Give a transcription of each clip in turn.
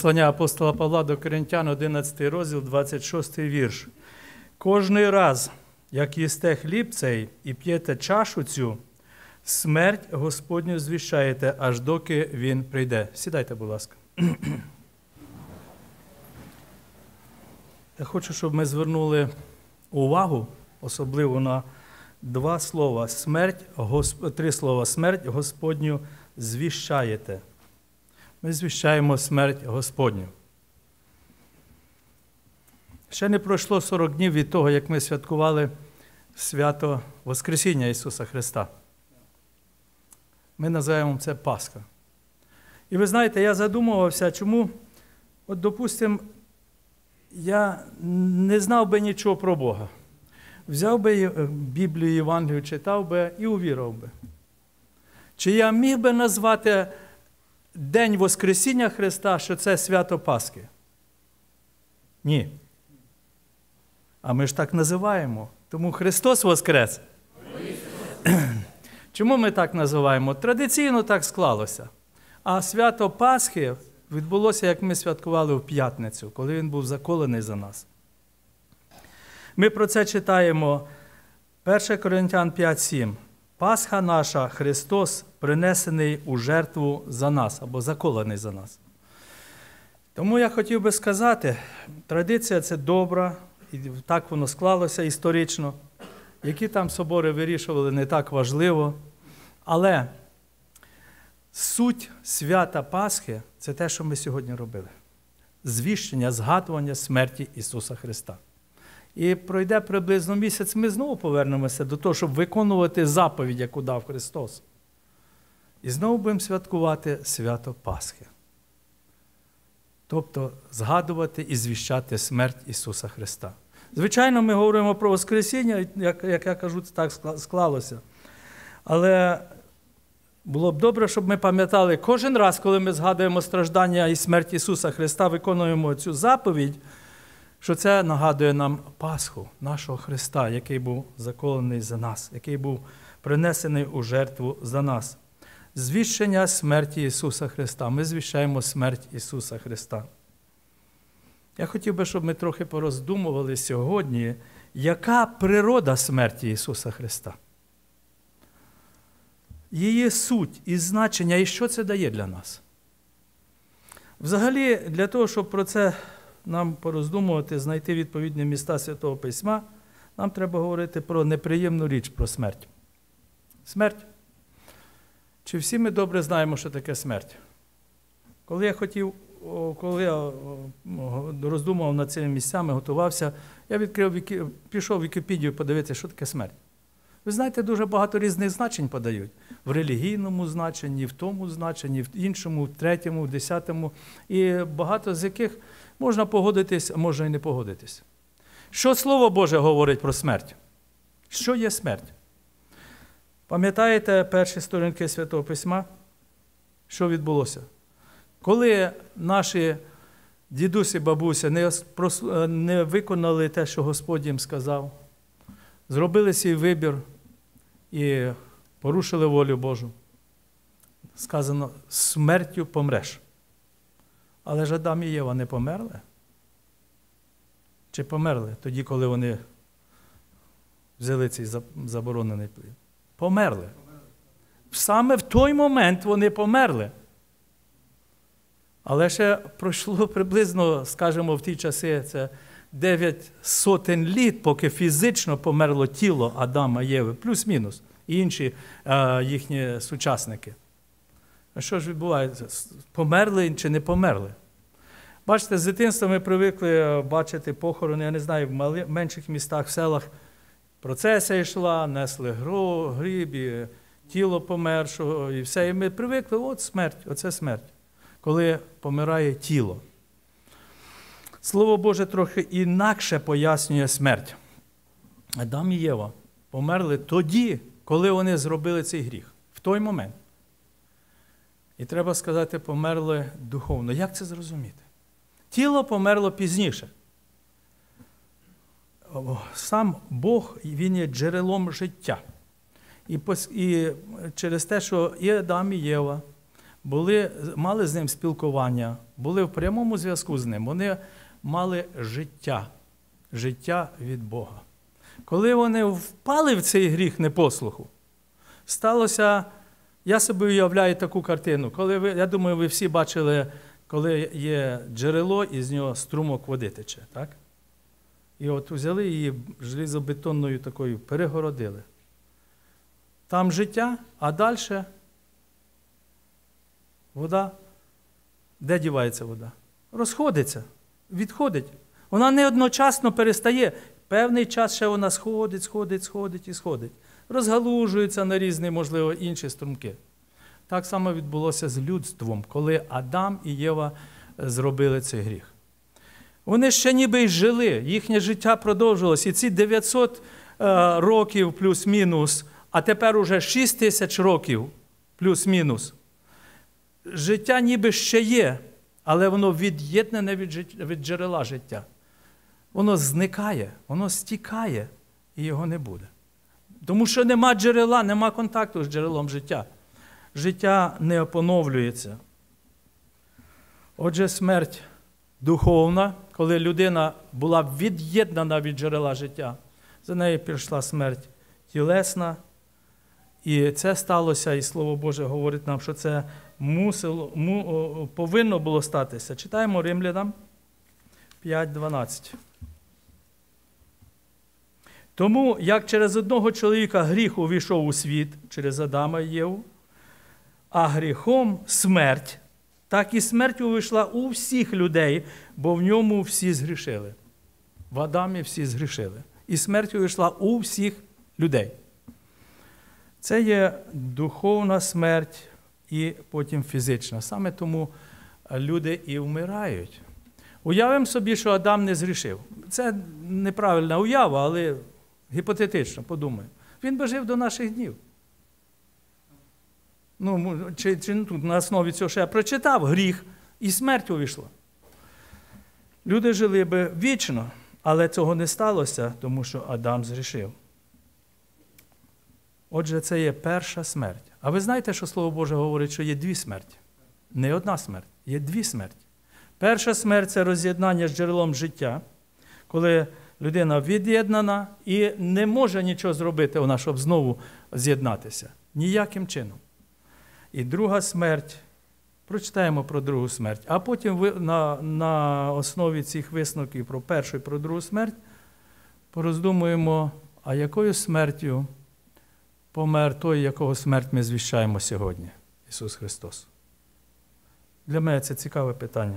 Послання апостола Павла до Коринтян, 11 розділ, 26 вірш. «Кожний раз, як їсте хліб цей і п'єте чашу цю, смерть Господню звіщаєте, аж доки Він прийде». Сідайте, будь ласка. Я хочу, щоб ми звернули увагу, особливо на два слова. Три слова. Смерть Господню звіщаєте. Ми звіщаємо смерть Господню. Ще не пройшло 40 днів від того, як ми святкували свято Воскресіння Ісуса Христа. Ми називаємо це Пасха. І ви знаєте, я задумувався, чому, от, допустимо, я не знав би нічого про Бога. Взяв би Біблію, Євангелію, читав би і увірував би. Чи я міг би назвати День Воскресіння Христа, що це свято Пасхи? Ні. А ми ж так називаємо. Тому Христос Воскрес. Чому ми так називаємо? Традиційно так склалося. А свято Пасхи відбулося, як ми святкували в п'ятницю, коли Він був заколений за нас. Ми про це читаємо 1 Коринтян 5:7. Пасха наша, Христос, принесений у жертву за нас, або заколений за нас. Тому я хотів би сказати, традиція – це добра, і так воно склалося історично. Які там собори вирішували, не так важливо. Але суть свята Пасхи – це те, що ми сьогодні робили. Звіщення, згадування смерті Ісуса Христа. І пройде приблизно місяць, ми знову повернемося до того, щоб виконувати заповідь, яку дав Христос. І знову будемо святкувати свято Пасхи. Тобто згадувати і звіщати смерть Ісуса Христа. Звичайно, ми говоримо про Воскресіння, як я кажу, це так склалося. Але було б добре, щоб ми пам'ятали, кожен раз, коли ми згадуємо страждання і смерть Ісуса Христа, виконуємо цю заповідь, що це нагадує нам Пасху нашого Христа, який був заколений за нас, який був принесений у жертву за нас. Звіщення смерті Ісуса Христа. Ми звіщаємо смерть Ісуса Христа. Я хотів би, щоб ми трохи пороздумували сьогодні, яка природа смерті Ісуса Христа. Її суть і значення, і що це дає для нас. Взагалі, для того, щоб про це нам пороздумувати, знайти відповідні місця Святого Письма, нам треба говорити про неприємну річ, про смерть. Смерть. Чи всі ми добре знаємо, що таке смерть? Коли я роздумував над цими місцями, готувався, я пішов в Вікіпедію подивитися, що таке смерть. Ви знаєте, дуже багато різних значень подають. В релігійному значенні, в тому значенні, в іншому, в третьому, в 10-му. І багато з яких можна погодитись, а можна і не погодитись. Що Слово Боже говорить про смерть? Що є смерть? Пам'ятаєте перші сторінки Святого Письма? Що відбулося? Коли наші дідусі, бабуся не виконали те, що Господь їм сказав, зробили свій вибір і порушили волю Божу, сказано, смертю помреш. Але ж Адам і Єва не померли? Чи померли тоді, коли вони взяли цей заборонений плід? Померли. Саме в той момент вони померли. Але ще пройшло приблизно, скажімо, в ті часи, це 900 літ, поки фізично померло тіло Адама і Єви, плюс-мінус, і інші їхні сучасники. А що ж відбувається? Померли чи не померли? Бачите, з дитинства ми привикли бачити похорони, я не знаю, в менших містах, в селах процесія йшла, несли гріб, і тіло помершого, і все. І ми привикли, от смерть, оце смерть, коли помирає тіло. Слово Боже трохи інакше пояснює смерть. Адам і Єва померли тоді, коли вони зробили цей гріх, в той момент. І треба сказати, померли духовно. Як це зрозуміти? Тіло померло пізніше. Сам Бог, Він є джерелом життя. І через те, що і Адам, і Єва мали з ним спілкування, були в прямому зв'язку з ним, вони мали життя від Бога. Коли вони впали в цей гріх непослуху, сталося, я собі уявляю таку картину, я думаю, ви всі бачили, коли є джерело, і з нього струмок води тече, так? І от взяли її железобетонною такою, перегородили. Там життя, а далі вода. Де дівається вода? Розходиться, відходить. Вона не одночасно перестає. Певний час ще вона сходить і сходить. Розгалужується на різні, можливо, інші струмки. Так само відбулося з людством, коли Адам і Єва зробили цей гріх. Вони ще ніби й жили, їхнє життя продовжувалося. І ці 900 років плюс-мінус, а тепер уже 6000 років плюс-мінус. Життя ніби ще є, але воно від'єднане від джерела життя. Воно зникає, воно стікає, і його не буде. Тому що нема джерела, нема контакту з джерелом життя. Життя не поновлюється. Отже, смерть духовна, коли людина була від'єднана від джерела життя, за нею прийшла смерть тілесна, і це сталося, і Слово Боже говорить нам, що це повинно було статися. Читаємо Римлянам 5:12. Тому, як через одного чоловіка гріх увійшов у світ, через Адама і Єву, а гріхом смерть, так і смерть увійшла у всіх людей, бо в ньому всі згрішили. В Адамі всі згрішили. І смерть увійшла у всіх людей. Це є духовна смерть і потім фізична. Саме тому люди і вмирають. Уявимо собі, що Адам не згрішив. Це неправильна уява, але гіпотетично, подумаємо. Він би жив до наших днів. Чи тут на основі цього, що я прочитав, гріх і смерть увійшла. Люди жили би вічно, але цього не сталося, тому що Адам згрішив. Отже, це є перша смерть. А ви знаєте, що Слово Боже говорить, що є дві смерті? Не одна смерть, є дві смерті. Перша смерть – це роз'єднання з джерелом життя, коли людина від'єднана і не може нічого зробити, вона, щоб знову з'єднатися. Ніяким чином. І друга смерть, прочитаємо про другу смерть, а потім на основі цих висновків про першу і про другу смерть пороздумуємо, а якою смертю помер той, якого смерть ми звіщаємо сьогодні, Ісус Христос. Для мене це цікаве питання.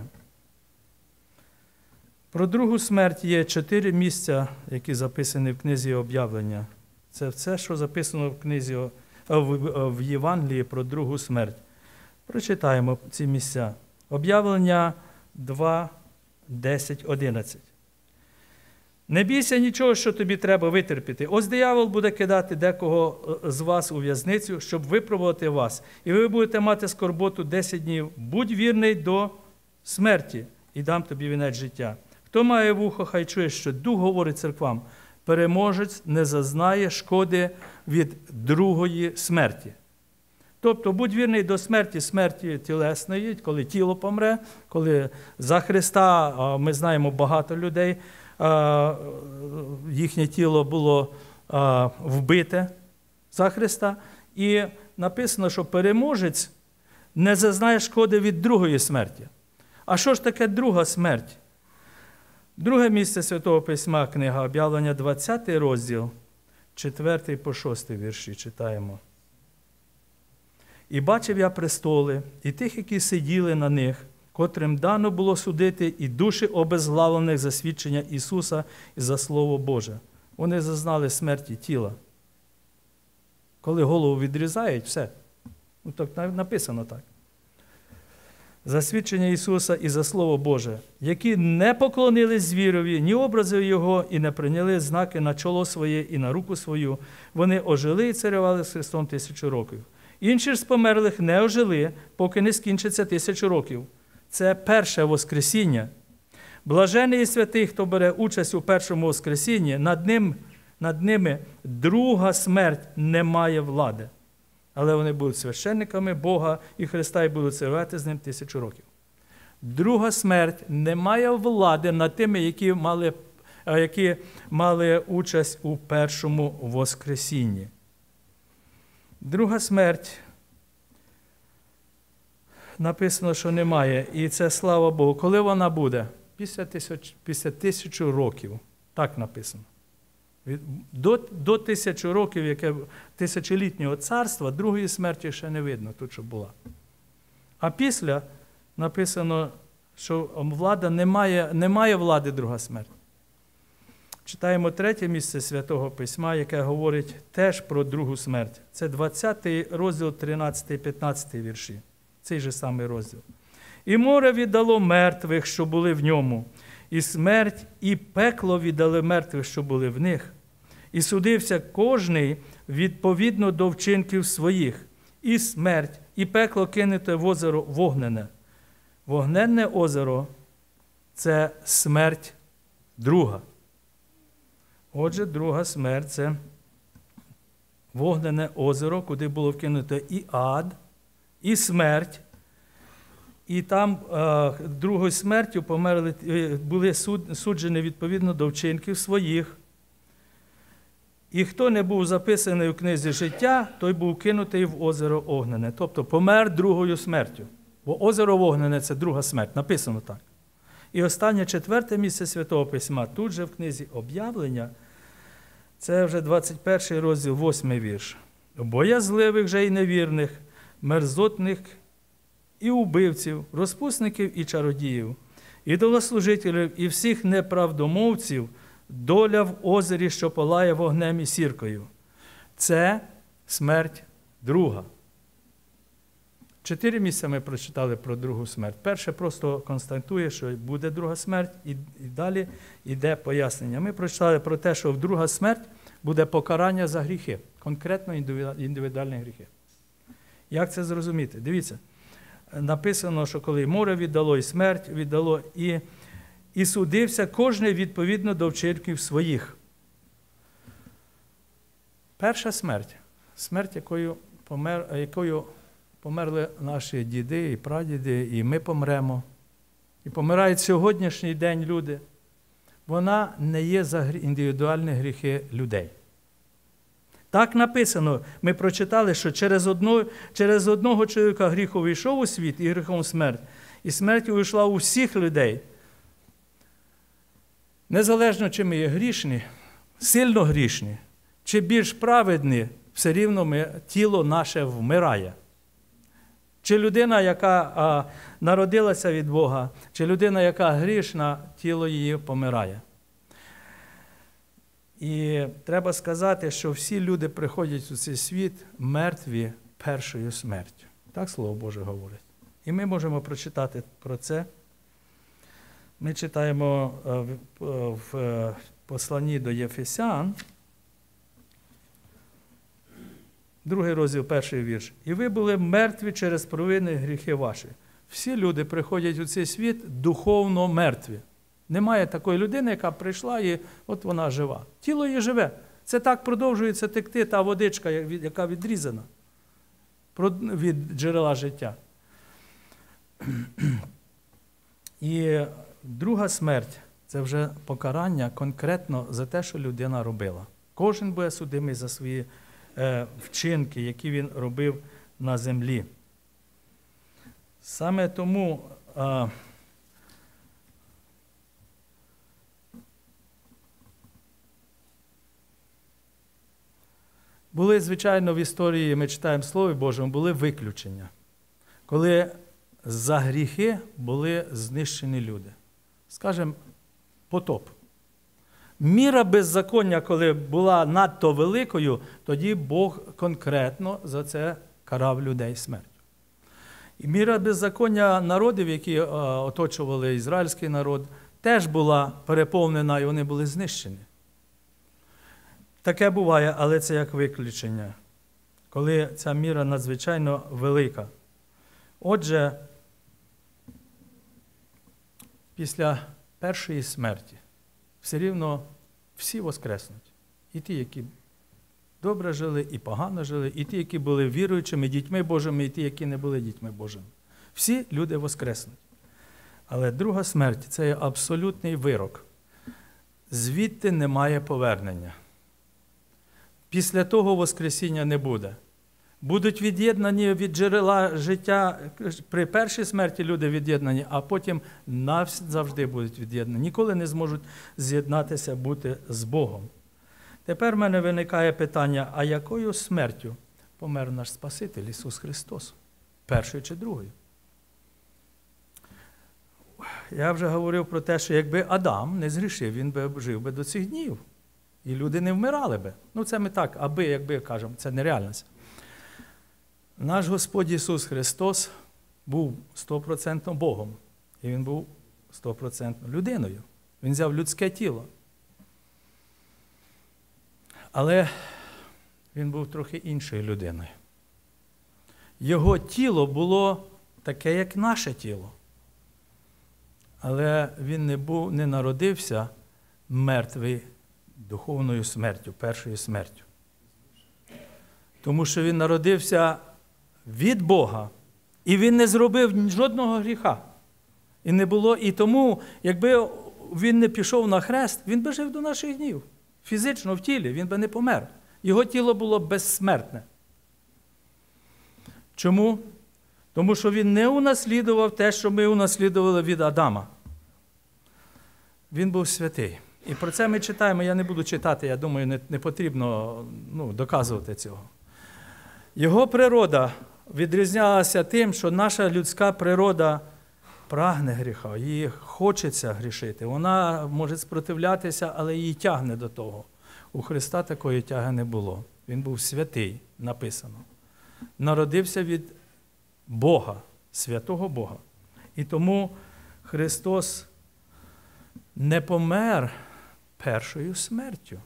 Про другу смерть є 4 місця, які записані в книзі Об'явлення. Це все, що записано в Євангелії про другу смерть. Прочитаємо ці місця. Об'явлення 2, 10, 11. Не бійся нічого, що тобі треба витерпіти. Ось диявол буде кидати декого з вас у в'язницю, щоб випробувати вас. І ви будете мати скорботу 10 днів. Будь вірний до смерті, і дам тобі вінець життя. Хто має вухо, хай чує, що Дух говорить церквам. Переможець не зазнає шкоди від другої смерті. Тобто, будь вірний до смерті тілесної, коли тіло помре, коли за Христа, ми знаємо багато людей, їхнє тіло було вбите за Христа. І написано, що переможець не зазнає шкоди від другої смерті. А що ж таке друга смерть? Друге місце Святого Письма, книга Об'явлення, 20 розділ, 4 по 6 вірші читаємо. «І бачив я престоли, і тих, які сиділи на них, котрим дано було судити, і душі обезглавлених за свідчення Ісуса і за Слово Боже. Вони зазнали смерті тіла». Коли голову відрізають, все. Так написано так. За свідчення Ісуса і за Слово Боже, які не поклонились звірові, ні образу Його, і не прийняли знаки на чоло своє і на руку свою, вони ожили і царювали з Христом 1000 років. Інші ж з померлих не ожили, поки не скінчиться 1000 років. Це перше воскресіння. Блажений і святий, хто бере участь у першому воскресінні, над ними друга смерть не має влади. але вони будуть священниками Бога і Христа і будуть царювати з ним 1000 років. Друга смерть не має влади над тими, які мали участь у першому воскресінні. Друга смерть написано, що немає. І це слава Богу. Коли вона буде? Після 1000 років. Так написано. До 1000 років, яке тисячолітнього царства, другої смерті ще не видно, тут що була. А після написано, що влада немає влади друга смерть. Читаємо 3 місце Святого Письма, яке говорить теж про другу смерть. Це 20 розділ, 13-15 вірші. Цей же самий розділ. «І море віддало мертвих, що були в ньому, і смерть, і пекло віддали мертвих, що були в них. І судився кожний відповідно до вчинків своїх. І смерть, і пекло кинуте в озеро вогнене». Вогненне озеро – це смерть друга. Отже, друга смерть – це вогнене озеро, куди було вкинуто і ад, і смерть. І там другою смертю були суджені відповідно до вчинків своїх. І хто не був записаний у книзі життя, той був кинутий в озеро огнене. Тобто помер другою смертю. Бо озеро вогнене – це друга смерть. Написано так. І останнє 4 місце Святого Письма, тут же в книзі Об'явлення, це вже 21 розділ, 8 вірш. «Боязливих же і невірних, мерзотних і убивців, розпусників і чародіїв, ідолослужителів і всіх неправдомовців доля в озері, що палає вогнем і сіркою». Це смерть друга. 4 місця ми прочитали про другу смерть. Перше просто констатує, що буде друга смерть, і далі йде пояснення. Ми прочитали про те, що в друга смерть буде покарання за гріхи, конкретно індивідуальні гріхи. Як це зрозуміти? Дивіться, написано, що коли море віддало, і смерть віддало, і судився кожен відповідно до вчинків своїх. Перша смерть, смерть, якою померли наші діди і прадіди, і ми помремо. І помирають сьогоднішній день люди. Вона не є за індивідуальні гріхи людей. Так написано, ми прочитали, що через одного чоловіка гріх увійшов у світ і гріхом смерть. І смерть увійшла у всіх людей. Незалежно, чи ми є грішні, сильно грішні, чи більш праведні, все рівно тіло наше вмирає. Чи людина, яка народилася від Бога, чи людина, яка грішна, тіло її помирає. І треба сказати, що всі люди приходять у цей світ мертві першою смертю. Так Слово Боже говорить. І ми можемо прочитати про це. Ми читаємо в посланні до Єфесян, 2 розділ, 1 вірш. «І ви були мертві через провини гріхи ваші». Всі люди приходять у цей світ духовно мертві. Немає такої людини, яка прийшла і от вона жива. Тіло її живе. Це так продовжується текти та водичка, яка відрізана від джерела життя. І друга смерть – це вже покарання конкретно за те, що людина робила. Кожен буде судимий за свої вчинки, які він робив на землі. Саме тому були, звичайно, в історії, ми читаємо в Слові Божому, були виключення, коли за гріхи були знищені люди. Скажемо, потоп. Міра беззаконня, коли була надто великою, тоді Бог конкретно за це карав людей смертю. І міра беззаконня народів, які оточували ізраїльський народ, теж була переповнена, і вони були знищені. Таке буває, але це як виключення, коли ця міра надзвичайно велика. Отже, після першої смерті все рівно всі воскреснуть. І ті, які добре жили, і погано жили, і ті, які були віруючими, дітьми Божими, і ті, які не були дітьми Божими. Всі люди воскреснуть. Але друга смерть – це є абсолютний вирок. Звідти немає повернення. Після того воскресіння не буде. Будуть від'єднані від джерела життя. При першій смерті люди від'єднані, а потім навзавжди будуть від'єднані. Ніколи не зможуть з'єднатися, бути з Богом. Тепер в мене виникає питання, а якою смертю помер наш Спаситель Ісус Христос? Першою чи другою? Я вже говорив про те, що якби Адам не згрішив, він би жив би до цих днів. І люди не вмирали би. Ну це ми так, якби кажемо, це нереальність. Наш Господь Ісус Христос був 100% Богом. І Він був 100% людиною. Він взяв людське тіло. Але Він був трохи іншою людиною. Його тіло було таке, як наше тіло. Але Він не народився мертвий духовною смертю, першою смертю. Тому що Він народився від Бога, і Він не зробив жодного гріха. І тому, якби Він не пішов на хрест, Він би жив до наших днів. Фізично, в тілі, Він би не помер. Його тіло було безсмертне. Чому? Тому що Він не унаслідував те, що ми унаслідували від Адама. Він був святий. І про це ми читаємо, я не буду читати, я думаю, не потрібно доказувати цього. Його природа відрізнялася тим, що наша людська природа прагне гріха, їй хочеться грішити. Вона може спротивлятися, але її тягне до того. У Христа такої тяги не було. Він був святий, написано. Народився від Бога, святого Бога. І тому Христос не помер першою смертю.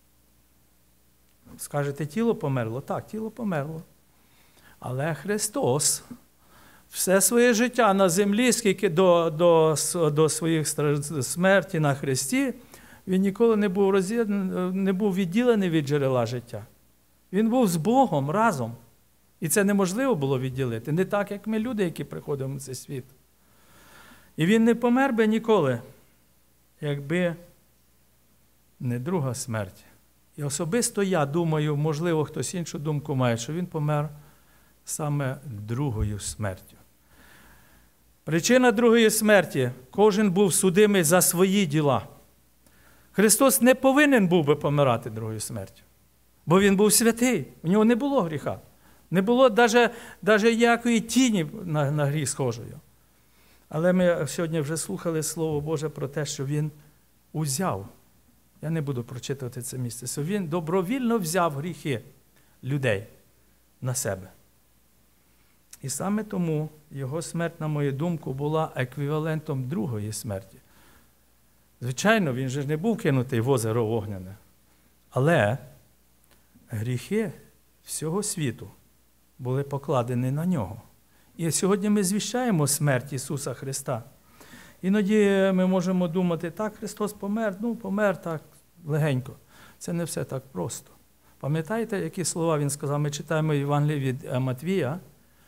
Скажете, тіло померло? Так, тіло померло. Але Христос все своє життя на землі, скільки до своїх смерті на Христі, Він ніколи не був відділений від джерела життя. Він був з Богом разом. І це неможливо було відділити. Не так, як ми люди, які приходимо в цей світ. І Він не помер би ніколи, якби не друга смерть. І особисто я думаю, можливо, хтось іншу думку має, що Він помер саме другою смертю. Причина другої смерті – кожен був судимий за свої діла. Христос не повинен був би помирати другою смертю, бо Він був святий, у Нього не було гріха. Не було навіть ніякої тіні на гріх схожої. Але ми сьогодні вже слухали Слово Боже про те, що Він узяв. Я не буду прочитувати це місце. Що Він добровільно взяв гріхи людей на себе. І саме тому Його смерть, на мою думку, була еквівалентом другої смерті. Звичайно, Він же не був кинутий в озеро вогняне. Але гріхи всього світу були покладені на Нього. І сьогодні ми звіщаємо смерть Ісуса Христа. Іноді ми можемо думати, так, Христос помер, помер так легенько. Це не все так просто. Пам'ятаєте, які слова Він сказав? Ми читаємо Євангелії від Матвія.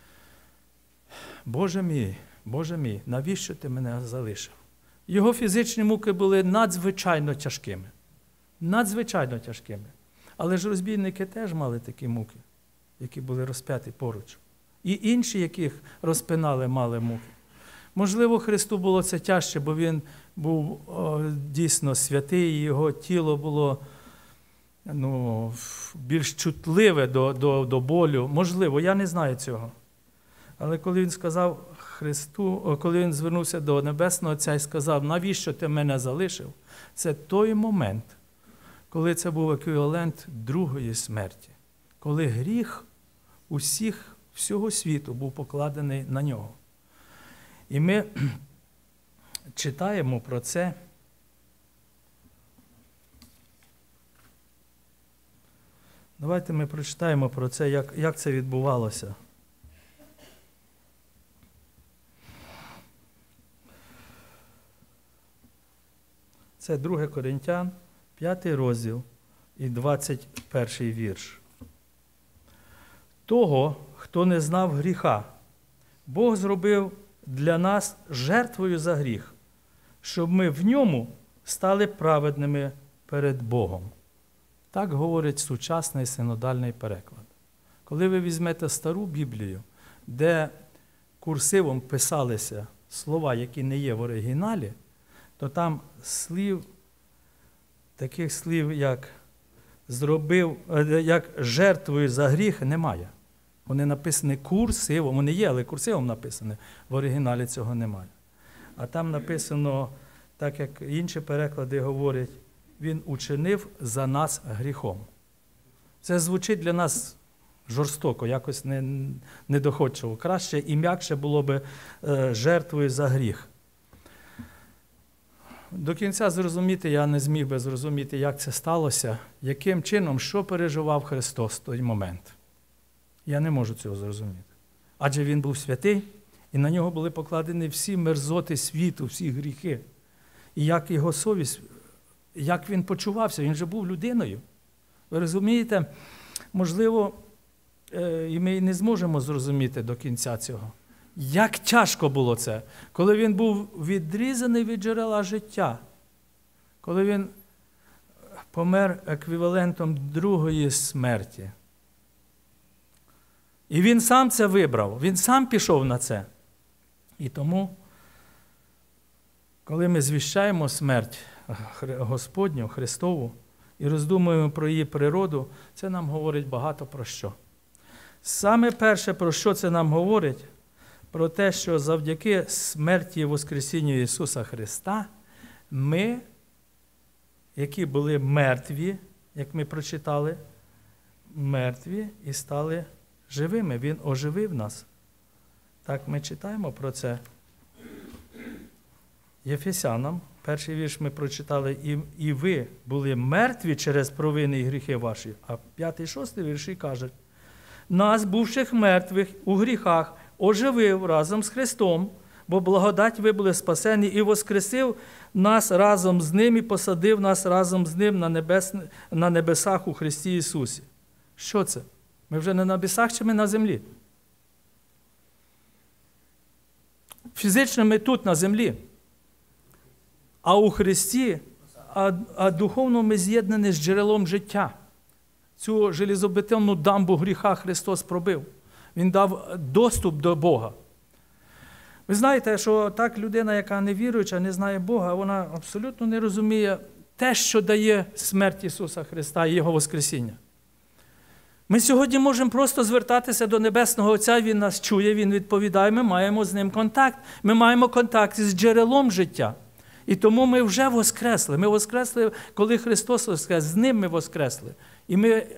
Боже мій, навіщо ти мене залишив? Його фізичні муки були надзвичайно тяжкими. Надзвичайно тяжкими. Але ж розбійники теж мали такі муки, які були розп'яті поруч. І інші, яких розпинали, мали муки. Можливо, Христу було це тяжче, бо Він був дійсно святий, і Його тіло було більш чутливе до болю. Можливо, я не знаю цього. Але коли Він сказав Христу, коли Він звернувся до Небесного Отця і сказав, навіщо ти мене залишив, це той момент, коли це був еквівалент другої смерті. Коли гріх всього світу був покладений на Нього. І ми читаємо про це. Давайте ми прочитаємо про це, як це відбувалося. Це 2 Коринтян, 5 розділ і 21 вірш. того, хто не знав гріха. Бог зробив для нас жертвою за гріх, щоб ми в ньому стали праведними перед Богом. Так говорить сучасний синодальний переклад. Коли ви візьмете стару Біблію, де курсивом писалися слова, які не є в оригіналі, то там таких слів, як жертвою за гріх, немає. Вони написані курсивом, вони є, але курсивом написані, в оригіналі цього немає. А там написано, так як інші переклади говорять, він учинив за нас гріхом. Це звучить для нас жорстоко, якось недоходчиво. Краще і м'якше було б жертвою за гріх. До кінця зрозуміти, я не зміг би зрозуміти, як це сталося, яким чином, що переживав Христос в той момент. Я не можу цього зрозуміти. Адже Він був святий, і на нього були покладені всі мерзоти світу, всі гріхи. І як його совість, як він почувався, він же був людиною. Ви розумієте, можливо, і ми і не зможемо зрозуміти до кінця цього. Як тяжко було це, коли він був відрізаний від джерела життя, коли він помер еквівалентом другої смерті. І він сам це вибрав, він сам пішов на це. І тому, коли ми звіщаємо смерть Господню, Христову, і роздумуємо про її природу, це нам говорить багато про що. Саме перше, про що це нам говорить, про те, що завдяки смерті і воскресінню Ісуса Христа ми, які були мертві, як ми прочитали, мертві і стали живими. Він оживив нас. Так ми читаємо про це. Єфесянам, перший вірш ми прочитали, і ви були мертві через провини і гріхи ваші. А 5-6 вірші кажуть, нас, бувших мертвих у гріхах, оживив разом з Христом, бо благодать ви були спасені, і воскресив нас разом з Ним, і посадив нас разом з Ним на небесах у Христі Ісусі. Що це? Ми вже не на небесах, чи ми на землі? Фізично ми тут, на землі. А у Христі, а духовно ми з'єднані з джерелом життя. Цю железобетонну дамбу гріха Христос пробив. Він дав доступ до Бога. Ви знаєте, що так людина, яка не віруюча, не знає Бога, вона абсолютно не розуміє те, що дає смерть Ісуса Христа і Його воскресіння. Ми сьогодні можемо просто звертатися до Небесного Отця, Він нас чує, Він відповідає, ми маємо з Ним контакт. Ми маємо контакт із джерелом життя. І тому ми вже воскресли. Ми воскресли, коли Христос воскрес, з Ним ми воскресли. І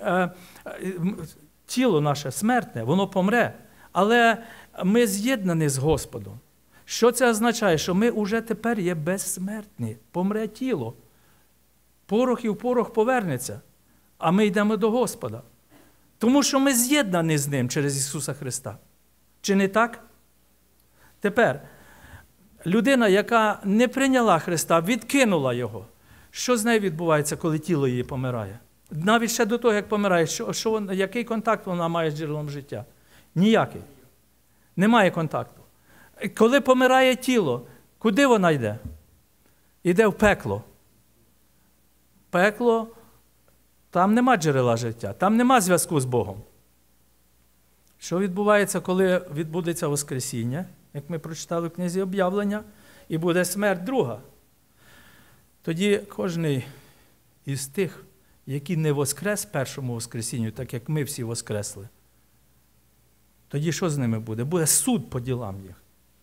тіло наше смертне, воно помре. Але ми з'єднані з Господом. Що це означає? Що ми вже тепер є безсмертні. Помре тіло. Порох і в порох повернеться. А ми йдемо до Господа. Тому що ми з'єднані з Ним через Ісуса Христа. Чи не так? Тепер, людина, яка не прийняла Христа, відкинула Його. Що з нею відбувається, коли тіло її помирає? Навіть ще до того, як помирає, який контакт вона має з джерелом життя? Ніякий. Немає контакту. Коли помирає тіло, куди вона йде? Йде в пекло. Пекло, там нема джерела життя, там нема зв'язку з Богом. Що відбувається, коли відбудеться Воскресіння, як ми прочитали в книзі Об'явлення, і буде смерть друга? Тоді кожний із тих, які не воскрес першому Воскресінню, так як ми всі воскресли, тоді що з ними буде? Буде суд по ділам їх.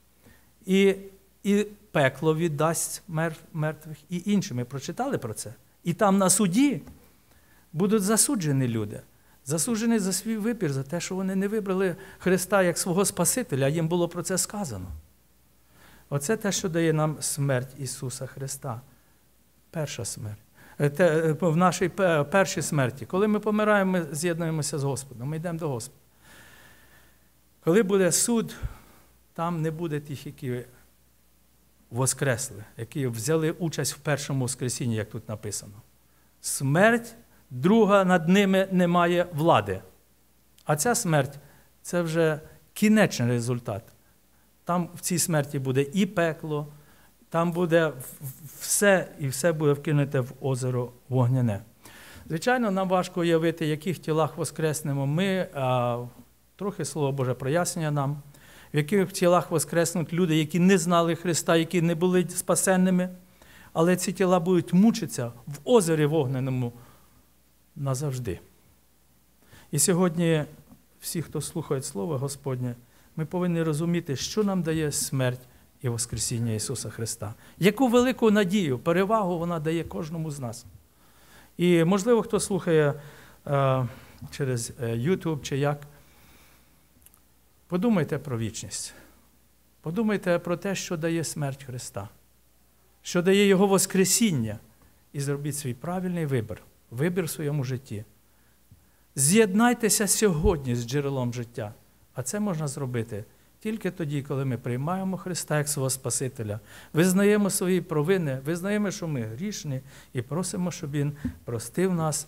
І пекло віддасть мертвих і іншим. Ми прочитали про це. І там на суді будуть засуджені люди. Засуджені за свій вибір, за те, що вони не вибрали Христа як свого Спасителя, а їм було про це сказано. Оце те, що дає нам смерть Ісуса Христа. Перша смерть. В нашій першій смерті. Коли ми помираємо, ми з'єднуємося з Господом, ми йдемо до Господа. Коли буде суд, там не буде тих, які воскресли, які взяли участь в першому воскресінні, як тут написано. Смерть друга над ними не має влади. А ця смерть – це вже кінечний результат. Там в цій смерті буде і пекло, там буде все, і все буде вкинуте в озеро вогняне. Звичайно, нам важко уявити, в яких тілах воскреснемо ми, трохи Слово Боже прояснює нам, в яких тілах воскреснуть люди, які не знали Христа, які не були спасенними, але ці тіла будуть мучитися в озері вогненому назавжди. І сьогодні всі, хто слухають Слово Господнє, ми повинні розуміти, що нам дає смерть і воскресіння Ісуса Христа. Яку велику надію, перевагу вона дає кожному з нас. І, можливо, хто слухає через YouTube чи як, подумайте про вічність. Подумайте про те, що дає смерть Христа, що дає Його воскресіння. І зробіть свій правильний вибір в своєму житті. З'єднайтеся сьогодні з джерелом життя. А це можна зробити тільки тоді, коли ми приймаємо Христа як свого Спасителя, визнаємо свої провини, визнаємо, що ми грішні, і просимо, щоб Він простив нас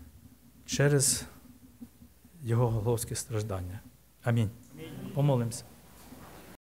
через Його голгофські страждання. Амінь. Помолимося.